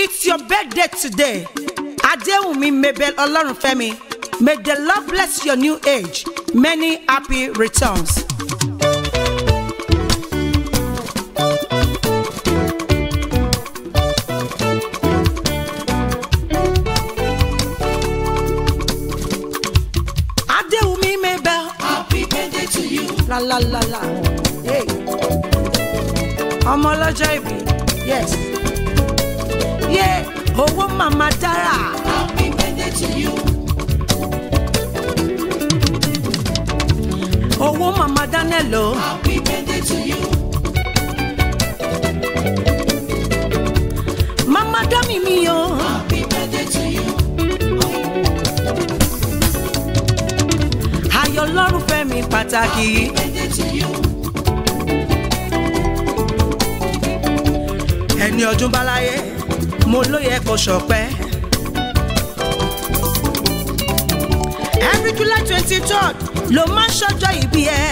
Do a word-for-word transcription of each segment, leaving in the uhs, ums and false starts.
It's your birthday today. Adewumi Mabel Olorunfemi. May the Lord bless your new age. Many happy returns. Adewumi Mabel. Happy birthday to you. La la la la. Hey. Ọmọ ọlọ́jọ́ ìbí. Yes. Yeah. Owó Mama Dara. Happy birthday to you. Owó Mama Danelo. Happy birthday to you. Mama Dami mi o. Happy birthday to you. Ayọ̀ lọ́rùn fẹ́mi pàtàkì. Happy birthday to you. Ẹni ọdún báláyé, mo lóye kò ṣọpẹ́. Every July twenty-third ló máa ń ṣọjọ́ ìbí ẹ.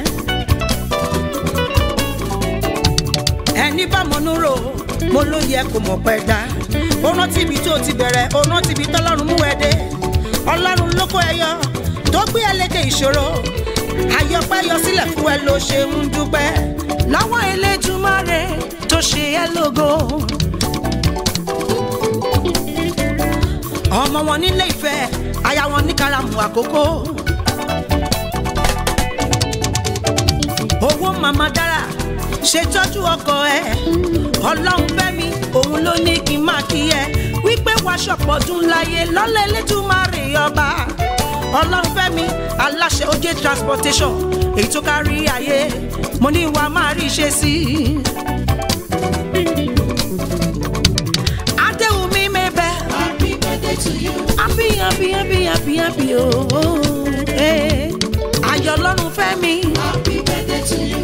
Ẹni bá mọnú rò, mo lóye kò mọ̀ pẹ́ dá. Ó rántí ibi tó ti bẹ̀rẹ̀, ó rántí ibi tọ́lọ́run mú ẹ dé. Ọlọ́run ló kó ẹ yọ, tó gbé ẹ lédè ìṣòro. Àyọpẹ́ yọ sílẹ̀ fún ẹ ló ṣe ń dúpẹ́. Lọ́wọ́ Elédùmarè tó ṣe ẹ lógo. Ọmọ wọn nílé Ifẹ̀, aya wọn ní Karamu Àkókò. Owó Mama Dara ṣètọ́jú ọkọ ẹ. Ọlọ́run fẹ́mi, òun ló ní kí n máa kí ẹ. Wípé wàá ṣọ̀pọ̀ ọdún láyé lọ́lá Elédùmarè ọba. Ọlọ́run fẹ́mi, aláṣẹ Oje transportation, èyí tó kárí ayé. Mo ní wàá máa rí iṣẹ́ sí i. Adewumi Mabel. Happy birthday to you. Happy, happy, happy, happy, happy, oh, hey. Ayọ̀ lọ́run fẹ́mi. Happy birthday to you.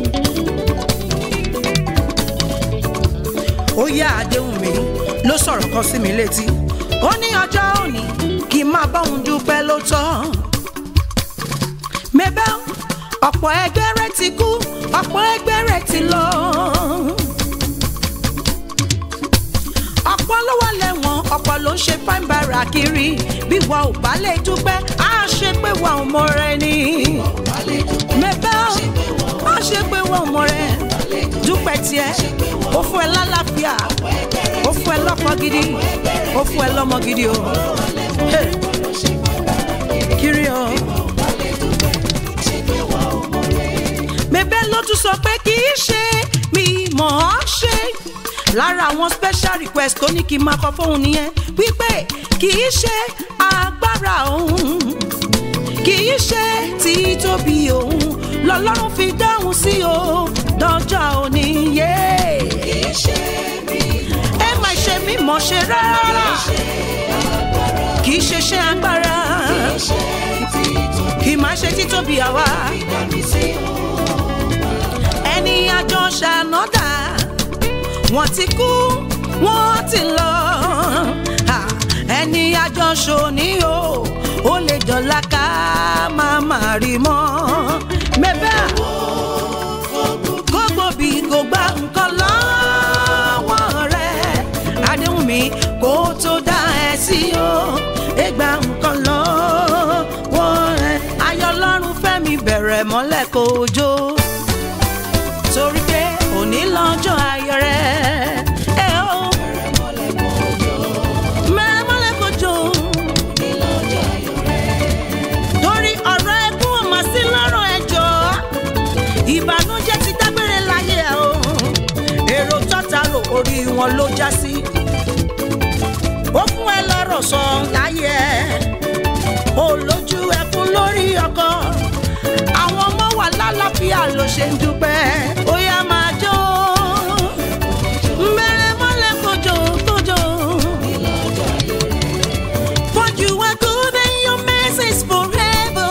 Ó yá Adewumi ló sọ̀rọ̀ kan sí mi létí. Ó ní ọjọ́ òní kí n máa bá òun dúpẹ́ ló tọ́. Mabel, ọ̀pọ̀ ẹgbẹ́ rẹ̀ ti kú, ọ̀pọ̀ ẹgbẹ́ rẹ̀ ti lọ. Ọ̀pọ̀ ló wà lẹ́wọ̀n, ọ̀pọ̀ ló ń ṣe fine bara kiri. Bí wa ò bá lè dúpẹ́, á ṣe pé wa ò mọ rẹ ni. Mabel, á ṣe pé wa ò mọ rẹ. Dúpẹ́ tiẹ̀, ó fún ẹ lálàáfíà, ó fún ẹ lọ́kọ gidi, ó fún ẹ lọ́mọ gidi o. Hey. Kiri o. Mabel ló tún sọ pé kì í ṣe mi mọ̀ ọ́ ṣe. Lára àwọn special request tó ní kí n máa kọ fóun nìyẹn wípé kì í ṣe agbára òun, kì í ṣe títóbi òun lọ́lọ́run fi dáhùn sí o dọ́jọ́ òní yé. Kì í ṣe mi. Ẹ má ṣe mí mọ̀ ṣe rárá. Kì í ṣe ṣe agbára. Kì í má ṣe títóbi àwa. Ẹni àjọ ṣànádà, wọ́n ti kú, wọ́n ti lọ. Ẹni àjọ ṣòní o, ó lè dọ̀la ká máa máa rí mọ́. Mabel, gbogbo bí kò gba nǹkan lọ́wọ́ rẹ̀. Adewumi kò tó dá ẹ sí o, ẹ gba nǹkan lọ́wọ́ rẹ̀. Ayọ̀ lọ́run fẹ́mi bẹ̀rẹ̀ mọ́lẹ̀ kó jó. Torí pé òní lọ́jọ́ ayọ̀ rẹ̀. Ẹ ó Bẹ̀rẹ̀ mọ́lẹ̀ kọjọ́. mẹ́rẹ̀ mọ́lẹ̀ kó jó. Ní lọ́jọ́ ayọ̀ rẹ̀. Torí ọ̀rọ̀ ẹkún ò mà sí lọ́rọ̀ ẹjọ́. Ìbànújẹ́ ti dágbére láyé ẹ o. Èrò tọ́ta rò orí wọn ló já sí. Ó fún ẹ lọ́rọ̀ sọ láyé ẹ. Ó lójú ẹkún lórí ọkọ. Àwọn ọmọ wà lálàáfíà ló ṣe ń dúpẹ́. Ó yá máa jó. Mẹ́rẹ̀ mọ́lẹ̀ kójó kójó. Ní lọ́jọ́ ayọ̀ rẹ̀. For you are good and your mercy is forever.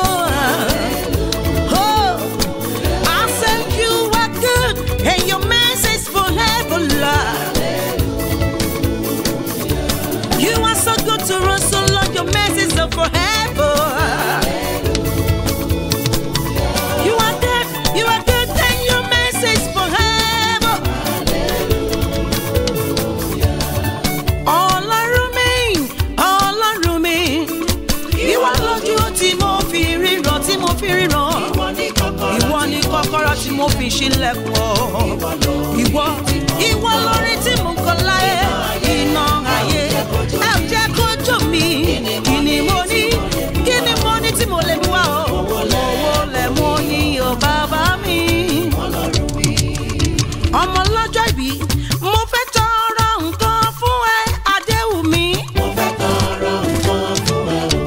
Oh, I said you are good and your mercy is forever, Lord. You are so good to us, so Lord, your mercies are forever. You are good, you are good and your mercy mi sílẹ̀kùn ọ́. Ìwọ ìwọ lórí tí mo kọ láyé iná ayé ẹ jẹ́ kó jó mi. Kí ni mo ní kí ni mo ní tí mo lè mú wá o. Owó lẹ̀ mo ní o bàbá mi. Ọmọ lọ́jọ́ ìbí mo fẹ́ tọrọ nǹkan fún ẹ Adéwùmí. Mo fẹ́ tọrọ nǹkan fún ẹ o.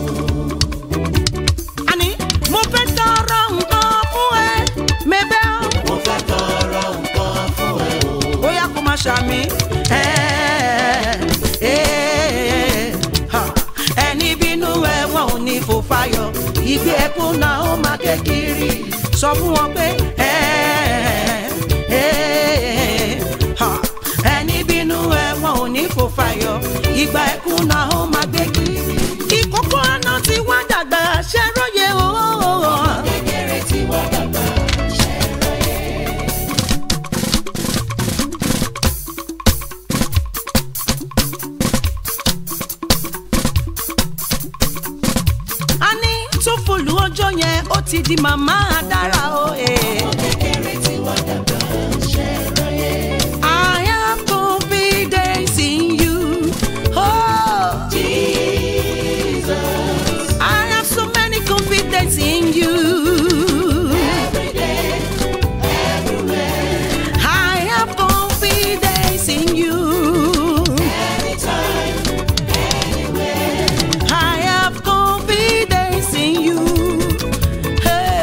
Àní mo fẹ́ tọrọ nǹkan fún ẹ mẹ́bẹ́ o. Mo fẹ́ tọrọ nǹkan fún ẹ o. Bóyá kó má ṣàmì. Ẹni bínú ẹ̀wọ̀n ò ní fò fáyọ̀. Ìgbé ẹkún náà ó máa kékeré. Sọ fún wọn pé ẹni bínú ẹ̀wọ̀n ò ní fò fáyọ̀. Ìgbà ẹkún náà ó máa gbé kiri. Ìkókó àná tí wọ́n dàgbà ṣẹ́róye o. Ọmọ kékeré tí wọ́n dàgbà ṣẹ́róye. A ní tó folú ọjọ́ yẹn ó ti di màmá dára o. Ọmọ kékeré tí wọ́n dàgbà ṣẹ́róye. I have confidence in you. Oh, Jesus, I have so many confidence in you. every day, everywhere, I have confidence in you. anytime, anywhere. I have confidence in you. Hey.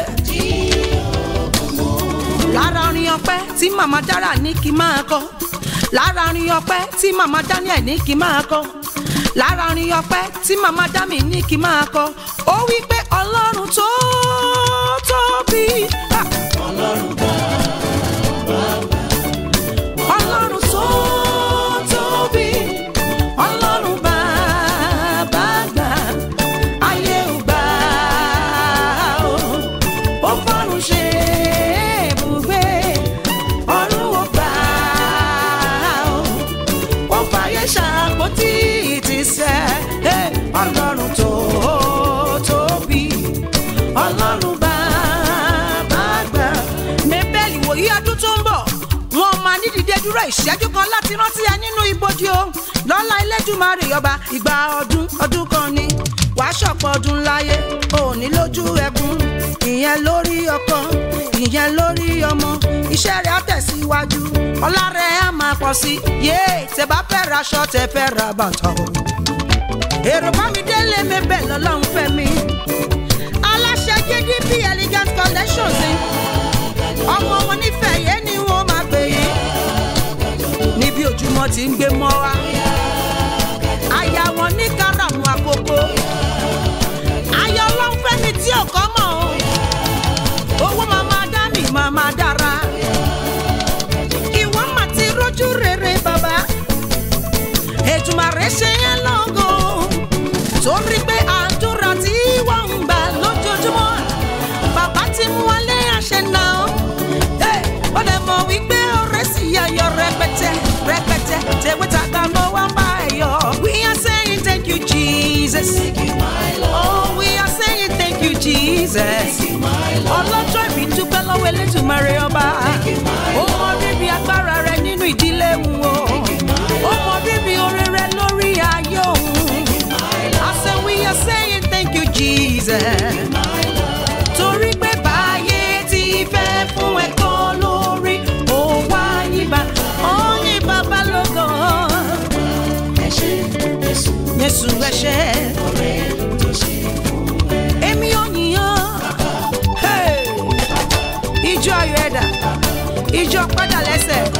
Lára orin ọpẹ́ tí màmá dára ní kí máa kọ. Lára orin ọpẹ́ tí màmá Daniel ní kí máa kọ. Lára orin ọpẹ́ tí màmá Dami ní kí máa kọ. Ó wí pé Ọlọ́run tó tóbi. Ha! Ọlọ́run bá Ọlọ́run tó tóbi. Ọlọ́run bàbá gbà. Ayé ò gbà o. Ó fọ́run ṣe ibùgbé. Ọ̀run ò gbà o. Ó fàyè ṣàpótí ìtìsẹ̀. Hey! Ọlọ́run tó tóbi. Ọlọ́run bàbá gbà. Mẹ́bẹ́lì wòye ọdún tó ń bọ̀. Wọ́n máa ní dìde dúró ìṣẹ́jú kan láti rántí ẹ nínú ibojì o. Lọ́lá Elédùmarè ọba ìgbà ọdún ọdún kan ni. Wàá ṣọ̀pọ̀ ọdún láyé òní lójú ẹkún. Ìyẹn lórí ọkọ ìyẹn lórí ọmọ. Iṣẹ́ rẹ̀ á tẹ̀síwájú. Ọlá rẹ̀ á máa pọ̀ sí. Yé tẹ bá fẹ́ raṣọ tẹ fẹ́ ra bàtà o. Èrò bá mi délé mi bẹ̀ lọ́lọ́run fẹ́ mi. Aláṣẹ J D P Elegant Collections ni. Ọmọ wọn nífẹ̀ẹ́ yẹn ni wọ́n máa pè yín. Níbi ojúmọ́ ti ń gbé mọ́ wa. Aya wọn ní káràmù àkókò. Aya ọlọ́run fẹ́ mi tí ò kọ́ mọ̀ o. Owó màmá dá mi màmá dára. Ìwọ́n mà ti rójú rere bàbá. Ètùmàrè ṣe yẹn lọ́gọ̀. Torí pé àdúrà tí wọ́n ń gbà lójoojúmọ́. Bàbá ti mú wọlé àṣẹ náà. Ó lè mọ̀ wípé ọ̀rẹ́ sì yayọ̀ rẹpẹtẹ rẹpẹtẹ. Tèwé tàgbà ló wá bá ẹ yọ. We are saying thank you Jesus. Oh, we are saying thank you Jesus. Ọlọ́jọ́ ìbí dúpẹ́ lọ́wọ́ Elédùmarè ọba. Ó mọ bíbí agbára rẹ nínú ìdílé wọn o. Ó mọ bíbí oore rẹ lórí ayé òun. I say we are saying thank you Jesus. Torí pé báyé ti fẹ́ fún ẹ̀kọ́ lórí. Ó wá yíba, ó yí bàbá lógo. ẹ ṣé Jésù, Jésù ẹ ṣé. ọ̀rẹ́ tó ṣe fún ẹ. Èmi ò yíyan. Hey! Ijó ayọ̀ ẹ̀dá. Ijó padà lẹ́sẹ̀.